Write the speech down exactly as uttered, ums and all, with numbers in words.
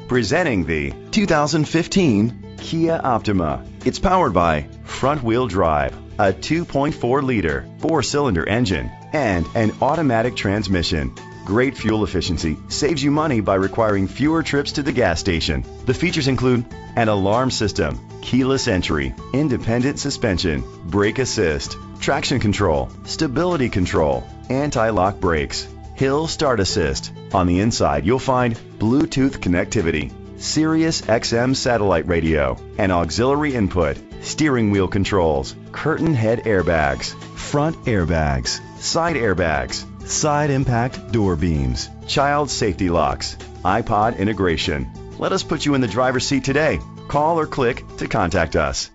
Presenting the two thousand fifteen Kia Optima. It's powered by front-wheel drive, a two point four liter four-cylinder engine, and an automatic transmission. Great fuel efficiency saves you money by requiring fewer trips to the gas station. The features include an alarm system, keyless entry, independent suspension, brake assist, traction control, stability control, anti-lock brakes, hill start assist. On the inside, you'll find Bluetooth connectivity, Sirius X M satellite radio, and auxiliary input, steering wheel controls, curtain head airbags, front airbags, side airbags, side impact door beams, child safety locks, iPod integration. Let us put you in the driver's seat today. Call or click to contact us.